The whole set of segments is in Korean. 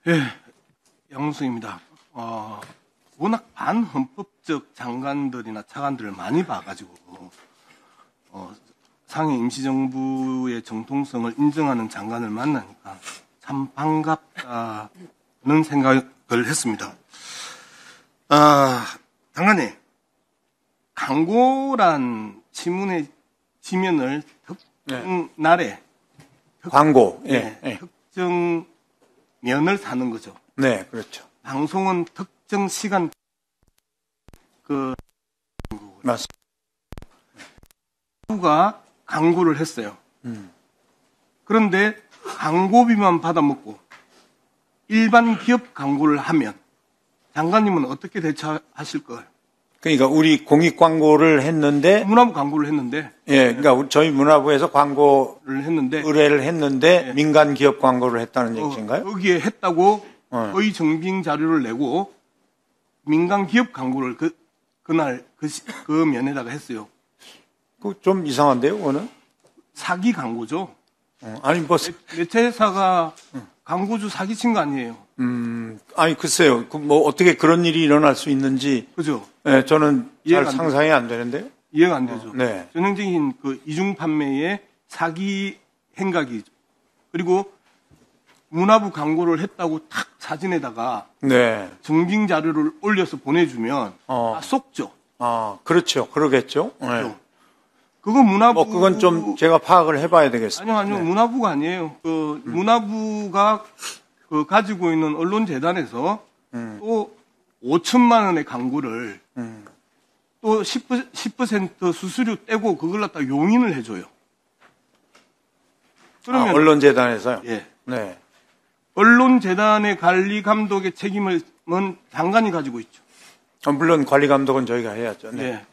예, 양승입니다. 워낙 반헌법적 장관들이나 차관들을 많이 봐가지고 상해 임시정부의 정통성을 인정하는 장관을 만나니까 참 반갑다는 생각을 했습니다. 장관님, 광고란 지문의 지면을 특정 날에 광고, 특정 면을 사는 거죠. 네, 그렇죠. 방송은 특정 시간 맞습니다. 가 광고를 했어요. 그런데 광고비만 받아먹고 일반 기업 광고를 하면 장관님은 어떻게 대처하실 거예요? 그러니까 우리 공익 광고를 했는데, 문화부 광고를 했는데, 그러니까 저희 문화부에서 광고 의뢰를 했는데 민간 기업 광고를 했다는 얘기인가요? 거기에 했다고 거의 정빙 자료를 내고 민간 기업 광고를 그날 그 면에다가 했어요. 그 좀 이상한데요, 그거는? 사기 광고죠. 아니 뭐 매체사가 광고주 사기친 거 아니에요. 아니 글쎄요, 뭐 어떻게 그런 일이 일어날 수 있는지, 그죠? 네, 저는 잘 이해가 상상이 안 되는데요. 이해가 안 되죠. 네. 전형적인 그 이중 판매의 사기 행각이죠. 그리고 문화부 광고를 했다고 탁 사진에다가 네. 정빙 자료를 올려서 보내주면 다 속죠. 그렇죠, 그러겠죠. 네. 그렇죠? 그거 문화부. 그건 좀 제가 파악을 해봐야 되겠습니다. 아니요, 문화부가 아니에요. 문화부가 가지고 있는 언론재단에서 또 5천만 원의 광고를 또 10% 수수료 떼고 그걸 갖다 용인을 해줘요. 그러면 언론재단에서요? 예. 네. 언론재단의 관리 감독의 책임은 장관이 가지고 있죠. 물론 관리 감독은 저희가 해야죠. 네. 예.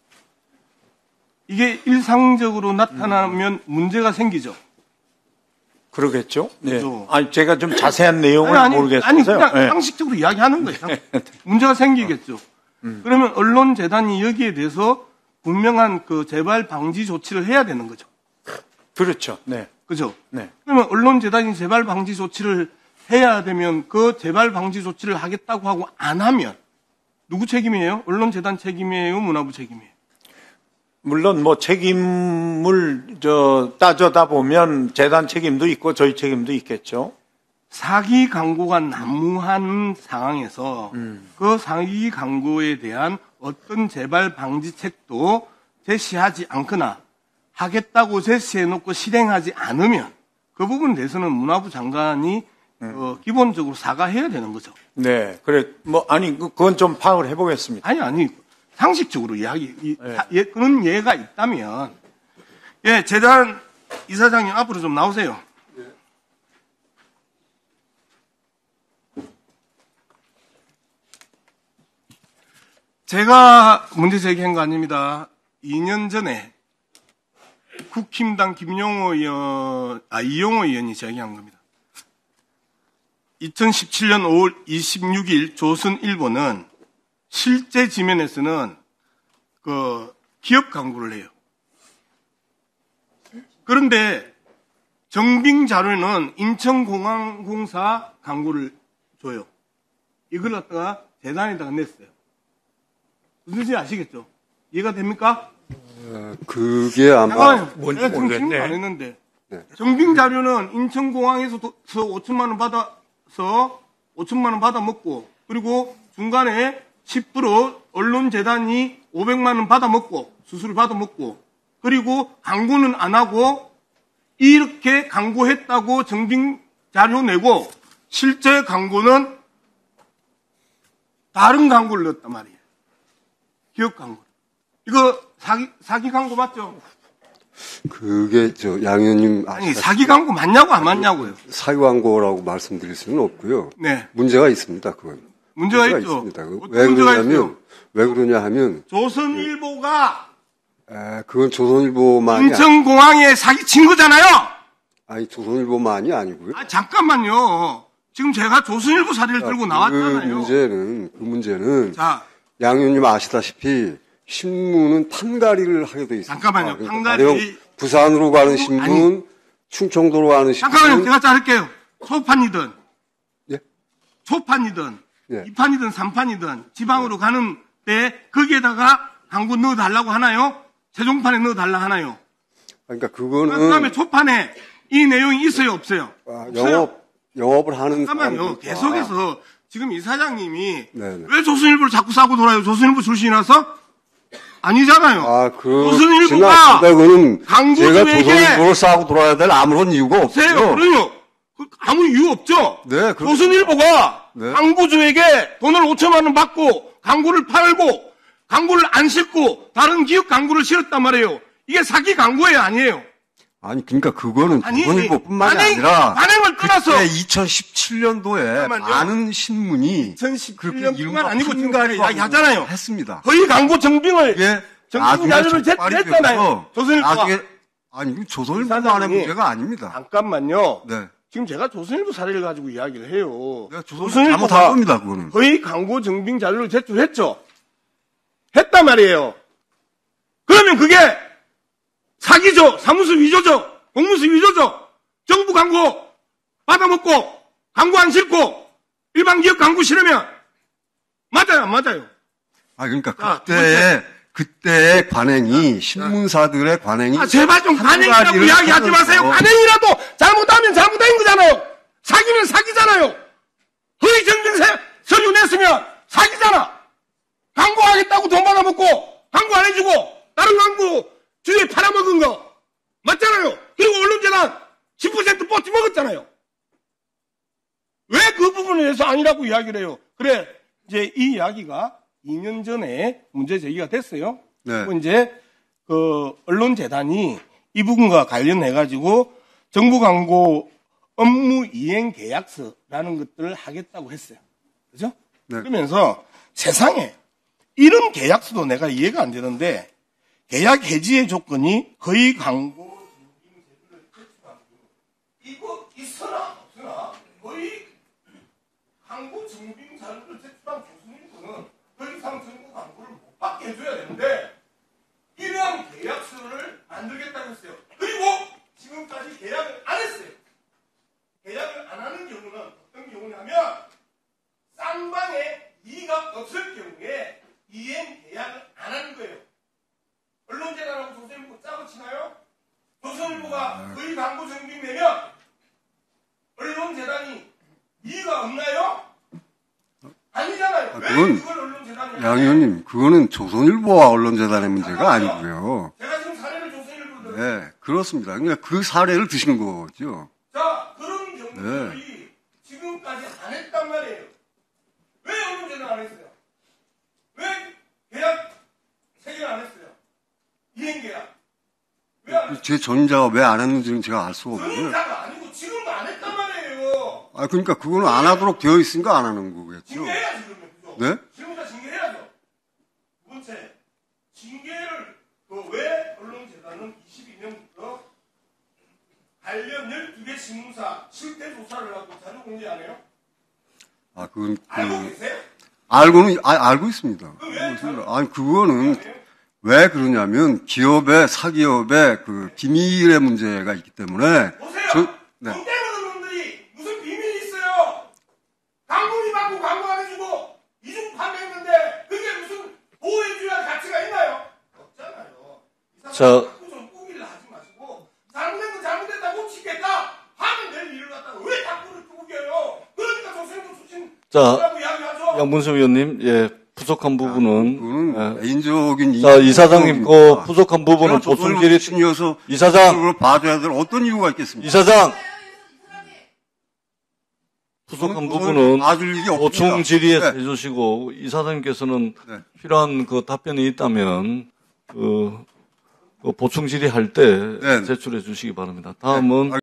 이게 일상적으로 나타나면 문제가 생기죠. 그러겠죠. 네. 그렇죠. 아니 제가 좀 자세한 내용을 모르겠어요. 아니 그냥 상식적으로 이야기하는 거예요. 문제가 생기겠죠. 그러면 언론재단이 여기에 대해서 분명한 그 재발 방지 조치를 해야 되는 거죠. 그렇죠. 네. 그죠? 네. 그러면 언론재단이 재발 방지 조치를 해야 되면 그 재발 방지 조치를 하겠다고 하고 안 하면 누구 책임이에요? 언론재단 책임이에요? 문화부 책임이에요? 물론 뭐 책임을 따져다 보면 재단 책임도 있고 저희 책임도 있겠죠. 사기 광고가 난무한 상황에서 그 사기 광고에 대한 어떤 재발 방지책도 제시하지 않거나 하겠다고 제시해놓고 실행하지 않으면 그 부분에 대해서는 문화부 장관이 기본적으로 사과해야 되는 거죠. 네, 그래 그건 좀 파악을 해보겠습니다. 아니 상식적으로 그런 예가 있다면 재단 이사장님 앞으로 좀 나오세요. 제가 문제 제기한 거 아닙니다. 2년 전에 국힘당 이용호 의원이 제기한 겁니다. 2017년 5월 26일 조선일보는 실제 지면에서는 기업 광고를 해요. 그런데 정빙 자료는 인천공항공사 광고를 줘요. 이걸 갖다가 재단에다가 냈어요. 무슨 지 아시겠죠? 이해가 됩니까? 그게 아마 뭔지 모르겠네. 안 했는데. 네. 정빙 자료는 인천공항에서 5천만 원 받아서 5천만 원 받아 먹고 그리고 중간에 10% 언론재단이 500만 원 받아 먹고 수수료 받아 먹고 그리고 광고는 안 하고 이렇게 광고했다고 정빙 자료 내고 실제 광고는 다른 광고를 넣었단 말이에요. 기업 광고. 이거 사기 광고 맞죠? 그게 양 의원님 아니 사기 광고 맞냐고 안 맞냐고요. 사기 광고라고 말씀드릴 수는 없고요. 네. 문제가 있습니다. 그건. 문제가 있죠. 있습니다. 왜 그러냐 하면 조선일보가 그건 조선일보만이 인천공항에 사기친 거잖아요. 아니 조선일보만이 아니고요. 잠깐만요. 지금 제가 조선일보 사례를 들고 나왔잖아요. 그 문제는 양 의원님 아시다시피 신문은 판가리를 하게 돼 있습니다. 잠깐만요. 판가리 부산으로 가는 신문, 충청도로 가는 신문. 잠깐만요. 제가 자를게요. 소판이든 예? 초판이든 예. 2판이든 3판이든 지방으로 가는 때 거기에다가 광고 넣어달라고 하나요? 최종판에 넣어달라 하나요? 그러니까 그거는 그다음에 초판에 이 내용이 있어요, 없어요? 영업을 하는 잠깐만요. 계속해서 지금 이 사장님이 네네. 왜 조선일보를 자꾸 싸고 돌아요? 조선일보 출신이라서? 아니잖아요. 조선일보가 그거는 광고 제가 중에 조선일보를 싸고 돌아야 될 아무런 이유가 없어요. 그럼요. 아무 이유 없죠. 네, 조선일보가 네. 광고주에게 돈을 5천만 원 받고 광고를 팔고 광고를 안 싣고 다른 기업 광고를 실었단 말이에요. 이게 사기 광고예요, 아니에요? 아니 그러니까 그거는 아니, 조선일보뿐만이 관행, 아니라 관행을 떠나서 그때 2017년도에 많은 신문이 2017년뿐만 아니고 지금 판가리 이야기하잖아요. 했습니다. 거의 광고 정빙을 예, 정빙 자료를 냈잖아요. 조선일보가. 아니 조선일보만의 사장님이 문제가 아닙니다. 잠깐만요. 네. 지금 제가 조선일보 사례를 가지고 이야기를 해요. 네, 조선일보가 잘못한 겁니다. 그거는. 거의 광고 정빙 자료를 제출했죠. 했단 말이에요. 그러면 그게 사기죠. 사무소 위조죠. 공무수 위조죠. 정부 광고 받아먹고 광고 안 싣고 일반 기업 광고 실으면 맞아요, 안 맞아요? 아 그러니까 자, 그때의 관행이 신문사들의 관행이 제발 좀 관행이라고 이야기하지 마세요. 관행이라도 잘못하면 잘못된 거잖아요. 사기는 사기잖아요. 허위 정빙 서류 냈으면 사기잖아. 광고하겠다고 돈 받아먹고 광고 안 해주고 다른 광고 주위에 팔아먹은 거 맞잖아요. 그리고 언론재단 10% 뽀찌 먹었잖아요. 왜 그 부분에 대해서 아니라고 이야기를 해요? 그래 이제 이 이야기가 2년 전에 문제 제기가 됐어요. 네. 이제 그 언론재단이 이 부분과 관련해 가지고 정부 광고 업무 이행 계약서라는 것들을 하겠다고 했어요. 그죠? 네. 그러면서 세상에 이런 계약서도 내가 이해가 안 되는데 계약 해지의 조건이 거의 광고 이거 있으나 없으나 거의 광고 증빙 자료를 제출한 조선일보는 더 이상 정부 광고를 못 받게 해줘야 되는데 이러한 계약서를 만들겠다고 했어요. 그리고 지금까지 계약을 안 했어요. 계약을 안 하는 경우는 어떤 경우냐면 쌍방에 이의가 없을 경우에 이행 계약을 안 하는 거예요. 언론재단하고 조선일보 짜고 치나요? 조선일보가 거의 광고 정빙되면 언론재단이 이의가 없나요? 아니잖아요. 왜 그걸 언론재단이 양 의원님, 그거는 조선일보와 언론재단의 문제가 아니고요. 제가 지금 사례를 조선일보로 네, 그렇습니다. 그러니까 그 사례를 드신 거죠. 자, 그런 경우들이 지금까지 안 했단 말이에요. 왜 언론재단 안 했어요? 왜 계약 체결 안 했어요? 이행계약. 왜 안 했어요? 제 전임자가 왜 안 했는지는 제가 알 수가 없는데. 전임자가 아니고 지금도 안 했단 말이에요. 아, 그러니까 그거는 안 하도록 되어 있으니까 안 하는 거겠죠. 징계해야지, 그러면. 그죠? 네? 지금부터 징계해야죠. 두 번째, 징계를, 왜 언론재단은 22년부터 관련 12개 신문사 실태 조사를 하고 자료 공개 안 해요? 아, 그건, 알고 계세요? 알고 있습니다. 아니, 그거는 왜 그러냐면 기업의, 사기업의 그 비밀의 문제가 있기 때문에. 보세요. 돈 때문에 놈들이 무슨 비밀이 있어요? 광고비 받고 광고 안 해주고 이중 판매했는데 그게 무슨 보호해줘야 할 가치가 있나요? 없잖아요. 이 사람 자꾸 좀 꾸기를 하지 마시고 잘못된 건 잘못됐다고 치겠다 하면 될 일을 갖다가 왜 자꾸 꾸겨요? 그러니까 조선일보 출신 자, 이야기하죠. 양문수 위원님, 예, 부족한 부분은. 그거는 개인적인 자, 이사장님, 그 부족한 부분은 보충 질의. 신이어서 이사장. 봐줘야 될 어떤 이유가 있겠습니까? 이사장! 부족한 부분은 봐줄 일이 없습니다. 보충 질의에 네. 해주시고, 이사장님께서는 네. 필요한 그 답변이 있다면, 그 보충 질의할 때 네. 제출해 주시기 바랍니다. 다음은